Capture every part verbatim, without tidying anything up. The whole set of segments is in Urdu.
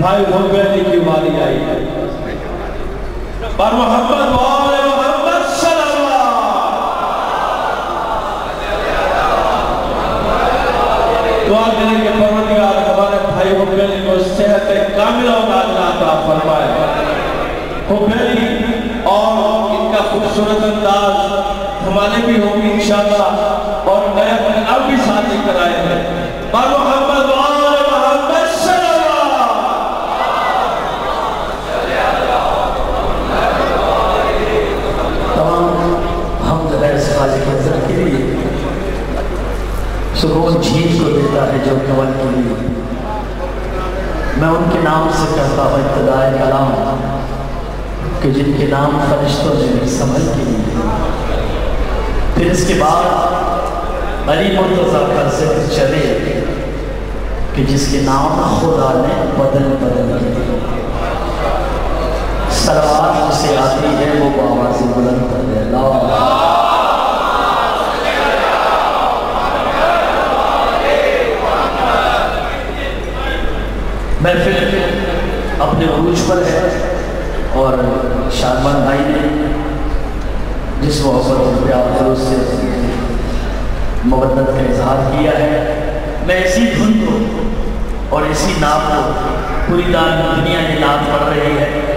بھائی حبیلی کی باری آئی ہے پر محمد وآل محمد صلی اللہ دعا کریں کہ پروردگار ہمارے بھائی حبیلی کو صحت کاملہ و عاجلہ عطا فرمائے. حبیلی اور ان کا خوبصورت انداز ہمارے بھی ہوگی انشاءاللہ اور نئے اپنے اب بھی شادی کرائے ہیں پر محمد وآل محمد صلی اللہ. تمام حمد ہے اس خالق حضرت کے لیے سکون جھیل کو دیتا ہے جو کون کے لیے. میں ان کے نام سے کرتا ہوں ابتدائے کلام کہ جن کے نام فرشتوں نے سنبھل کے لیے. پھر اس کے بعد علی مرتضیٰ کا ذکر چلے کہ جس کے نام خدا نے بدل بدل کے صلوات جسے آتی ہے وہ بآواز بلند کر دے. اللہ محفل اپنے عروج پر ہے اور شادمان بھائی نے جس محبت اور پیار خلوص سے مودت کا اظہار کیا ہے میں اسی دھن کو اور اسی نام کو پوری دنیا یہ نام پڑھ رہی ہے.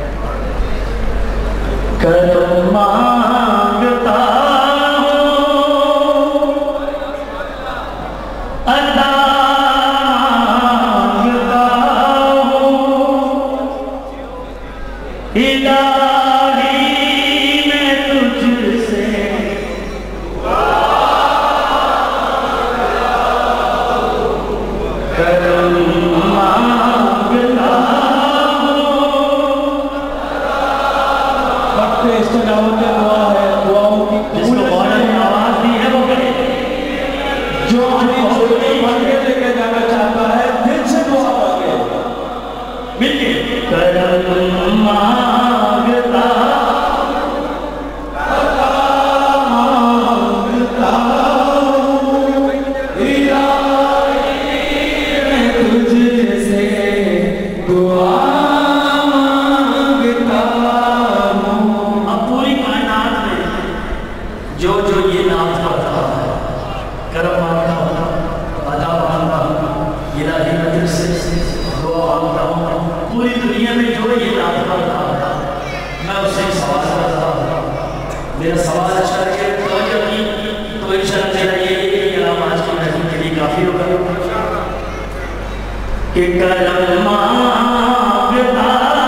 کرم مانگتا ہوں عطا مانگتا ہوں الہی میں تجھ سے کرم مانگتا وقت استجابت دعا ہے دعاؤں کی جس کو بہت نے آواز دی ہے وہ کرے جو اپنی چھوٹی بن کے لے کے جانا چاہتا ہے دل سے دعا مانگے مل کے کرم مانگتا مانگتا ہوں الہی میں تجھ سے دعا مانگتا ہوں. اب پوری کائنات میں جو جو یہ نام پڑھتا ہے کرم مانگتا ہوں عطا مانگتا ہوں الہی میں تجھ سے دعا مانگتا ہوں. پوری دنیا میں جو یہ نام پڑھتا ہے میں اس سے ایک سوال کرتا ہوں. میرا سوال اچھا ہے کہ توجہ کی تو انشاءاللہ میرا یہ یہ کلام آج کی محفل کے لیے کافی ہوگا کہ کرم مانگتا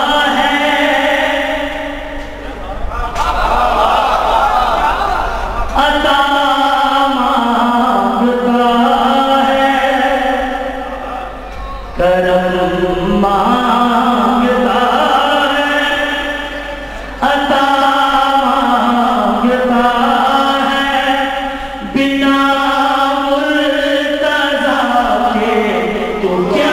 عطا مانگتا ہے کرم مانگتا ہے عطا مانگتا ہے بنا مرتضیٰ کے تو کیا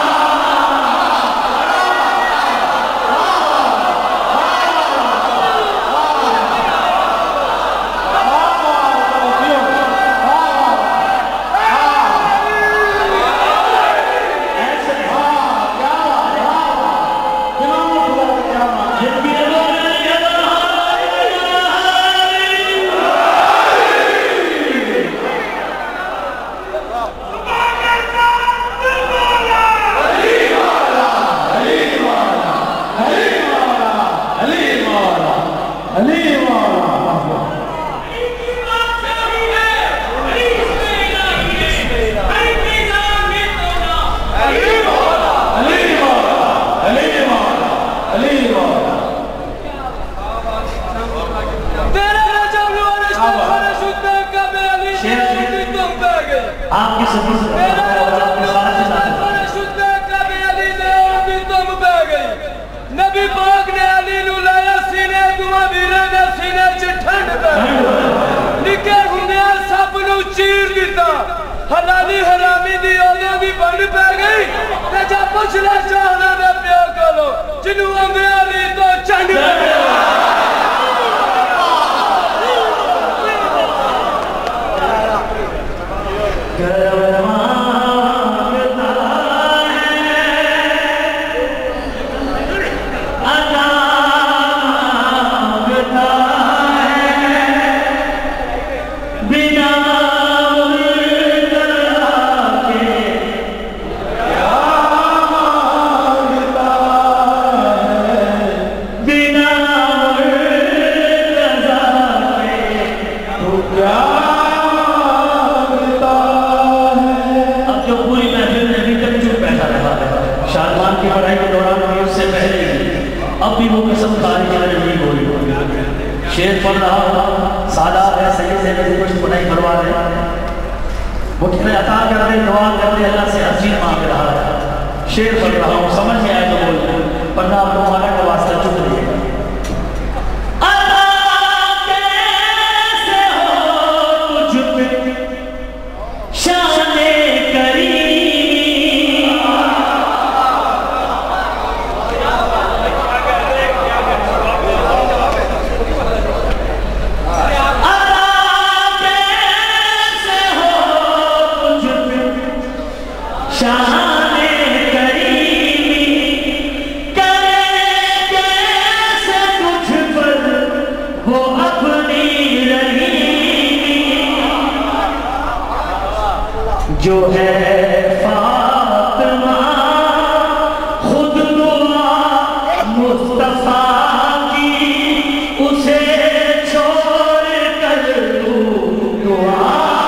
آپ کی سبھی سے نبی پاک نے علی نو لایا سینے دعا ویرے نے سینے چٹھنڈ پہ نکے ہندے سب نو چیر دیتا حلالی حرامی دی اولوں دی بند پہ گئی تے جا پچھلا چاہنا دے پیو کلو جنو آنگے علی تو چنڈ پہ گئی کرم شیر پڑھ رہا ہوں، سادات ہے سید سے میری کچھ پڑھائی کروا دے، وہ کہنے عطا کر دے، دعا کر دے، اللہ سے عظیم مانگ رہا ہے، شیر پڑھ رہا ہوں، سمجھ میں آئے تو بول دے، پڑھنا آپ لوگ مانا کا واسطہ چک رہی ہے۔ جو ہے فاطمہ خود دعا مصطفیٰ کی، اسے چھوڑ کر تو دعا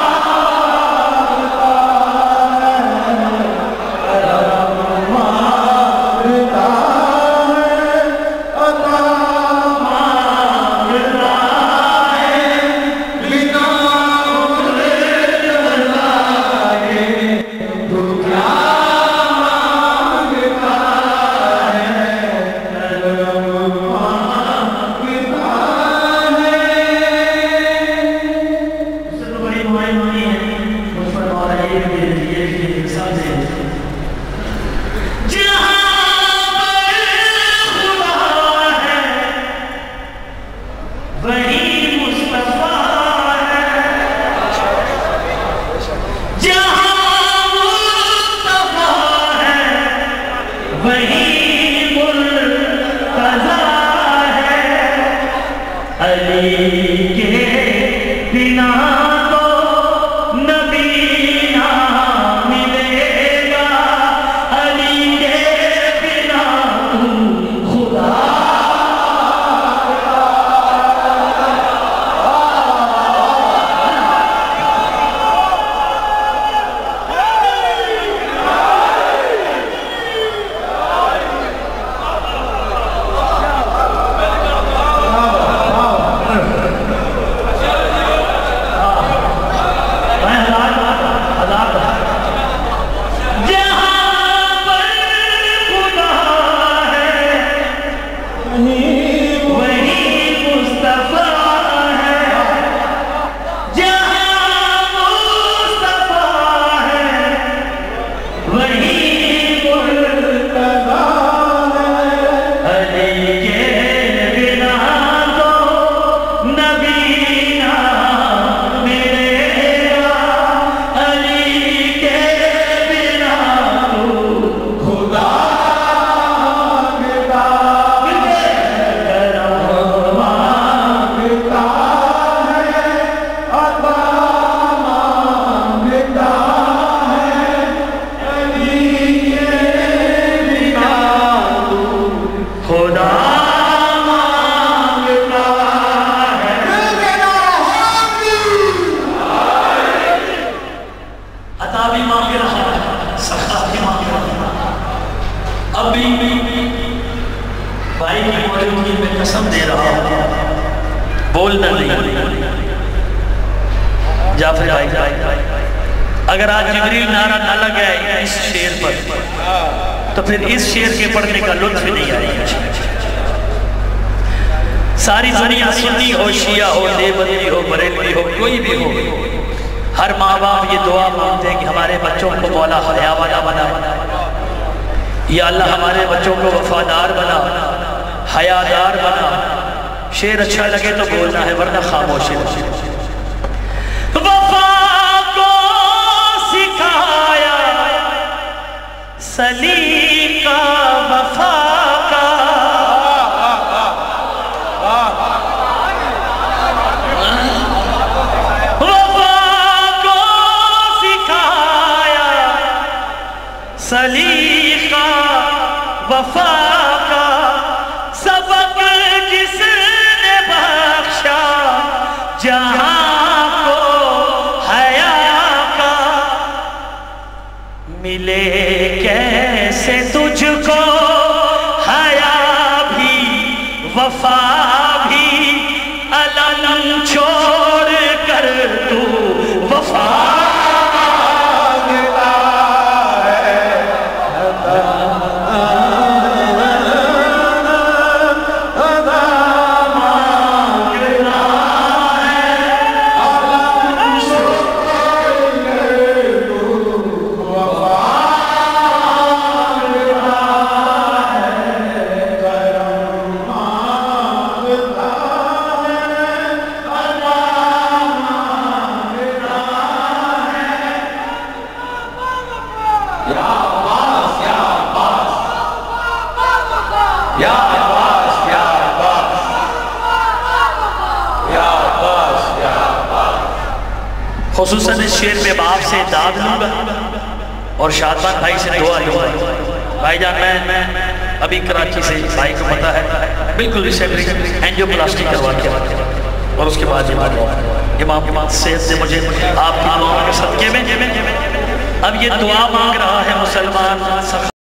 جعفر بھائی، اگر آج جبریل نعرہ نہ لگائے اس شیر پر تو پھر اس شیر کے پڑھنے کا لطف نہیں آئی۔ ساری دنیا سنی ہو، شیعہ ہو، دیوبندی ہو، بریلوی ہو، کوئی بھی ہو، ہر ماں باپ یہ دعا مانگتے ہیں کہ ہمارے بچوں کو مولا حیا والا بنا، یا اللہ ہمارے بچوں کو وفادار بنا، حیادار بنا۔ شیر اچھا لگے تو بولنا ہے ورنہ خاموش ہے۔ وفا کو سکھایا سلیقہ وفا کا، وفا کو سکھایا سلیقہ وفا کا، سبق جس نے بخشا جہاں کو حیا کا، ملے کیسے تجھ کو حیا بھی وفا بھی خصوصاً اس شعر میں باپ سے داد لوں گا اور شادمان بھائی سے دعا لوں گا۔ بھائی جان میں ابھی کراچی سے بھائی کو پتا ہے بالکل ریسنٹلی اینجیو پلاسٹی کروا کے اور اس کے بعد امام امام صحت سے مجھے آپ کی دعاؤں کے صدقے میں اب یہ دعا مانگ رہا ہے مسلمان۔